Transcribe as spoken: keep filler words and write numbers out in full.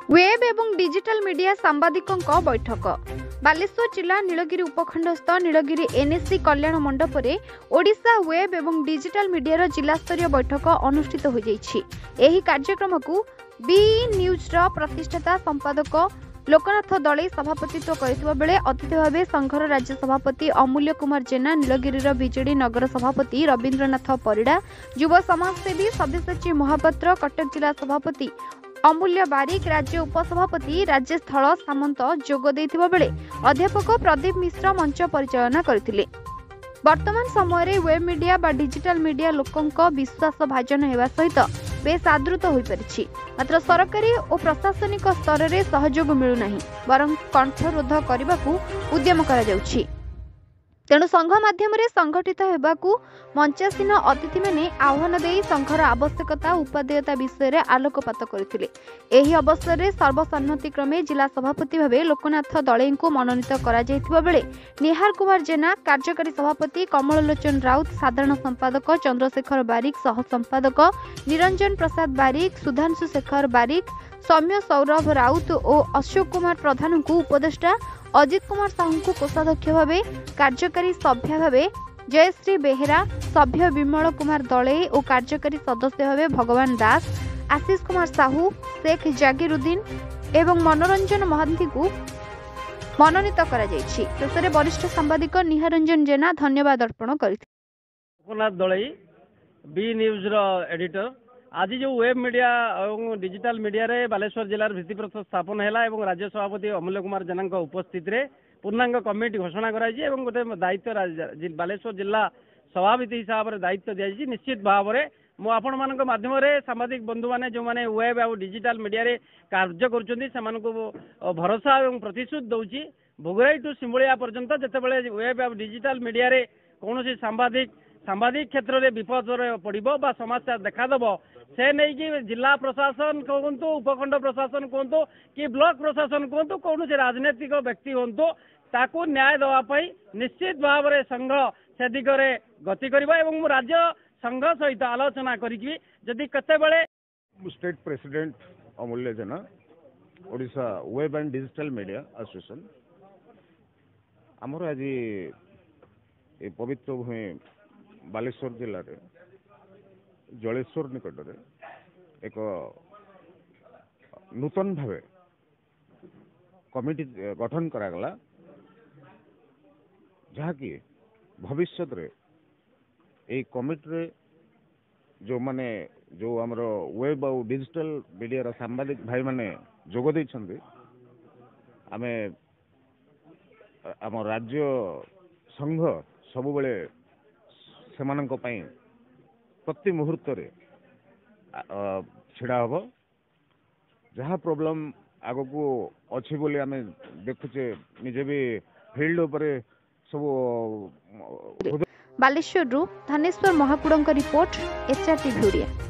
Web एवं digital media सांबादिकों बैठक बालेश्वर जिला नीलगिरी उपखंडस्थ नीलगिरी एनएससी कल्याण मंडप रे ओडिशा वेब एवं डिजिटल मीडिया जिला स्तरीय बैठक अनुष्ठित हो जाइछि। एही कार्यक्रम को बी न्यूज रा प्रतिष्ठाता संपादक लोकनाथ दले सभापतित्व करथिबा बेले अतिथि भावे संघर राज्य सभापति अमूल्य कुमार जेना, नीलगिरी बीजेडी नगर सभापति रवींद्रनाथ परिड़ा, युव समाजसेवी सब्यसाची महापात्र, कटक जिला सभापति अमूल्य बारिक, राज्य उपसभापति राजेश थल सामंत जोग देथिबा बेले अध्यापक प्रदीप मिश्र मंच परिचालना करथिले। वर्तमान समय रे वेब मीडिया बा डिजिटल मीडिया लोकंक विश्वास भाजन हेबा सहित बेस आदृत होई परिछि। मात्र सरकारी और प्रशासनिक स्तर रे सहयोग मिलु नाही, बरं कंठरोध करबाकू उद्यम करा जाउछि। तेणु संघ माध्यम रे संगठित हेबाकू मंचासीन अतिथि माने आह्वान देई संघर आवश्यकता उपादेयता विषय रे आलोकपात करथिले। एही अवसर रे सर्वसम्मति क्रमे जिला सभापति भावे लोकनाथ दले को मनोनीत करा जायथिबा बेले निहार कुमार जेना, कार्यकारी सभापति कमललोचन राउत, साधारण संपादक चंद्रशेखर बारिक, सह संपादक निरंजन प्रसाद बारिक, सुधांशु शेखर बारिक, सौम्य सौरभ राउत और अशोक कुमार प्रधान को उपदेष्टा, अजित कुमार साहू को कोषाध्यक्ष भावे, कार्यकारी सभ्य भावे जयश्री बेहेरा, सभ्य विमल कुमार दले और कार्यकारी सदस्य भावे भगवान दास, आशीष कुमार साहू, शेख जागिरुद्दीन एवं मनोरंजन महांती को मनोनीत करा जायछि। शेषरे वरिष्ठ सांबादिक निहारंजन जेना धन्यवाद अर्पण करथिले। लोकनाथ दले बी न्यूज रो एडिटर आज जो वेब मीडिया और डिजिटल मीडिया रे बालेश्वर जिलार भित्तिप्रस्तर स्थापन है और राज्य सभापति अमूल्य कुमार जेना उपस्थित रे पूर्णांग कमिटी घोषणा कराई और गोटे दायित्व बालेश्वर जिला सभापति हिसाब से दायित्व दी। निश्चित भाव में मु आपण मान माध्यम सांबादिक बंधु मैंने जो मैंने वेब और डिजिटल मीडिया रे कार्य कर भरोसा और प्रतिश्रुति दौची। भोगराई टू सिंबुलिया पर्यंत जितेबाला वेब और डिजिटल मीडिया रे कौन सांबादिक सांबादिक क्षेत्र में विपद पड़ो बा समस्या देखादेव से नहीं कि जिला प्रशासन कहतु, उपखंड प्रशासन कहतु कि ब्लॉक प्रशासन कहतु, कौन से राजनीतिक व्यक्ति हूँ ताकू न्याय देवाई निश्चित भाव में संघ से दिगरे गति करबा एवं राज्य संघ सहित आलोचना करी जदि केतेबेले state president Amulya Jena Odisha web and digital media association आमर आज ये पवित्र भूमि बालेश्वर जिले रे जलेश्वर निकट रे एक नूतन भावे कमिटी गठन करागला जहाँकि भविष्य रे ए कमिटी रे जो माने जो हमरो वेब और डिजिटल मीडिया रा सांबादिक भाई माने जोग दैछन्ते आमे आम राज्य संघ सबु बेले सेमानंक पई प्रति मुहूर्त रे छिड़ा हबो। जहाँ प्रॉब्लम आगो को अच्छी बोली आमे देखुचे निजे भी फील्ड उपरे सब। बालेश्वर रु धनेश्वर महाकुड़ों रिपोर्ट एचआरटीवी ओडिया।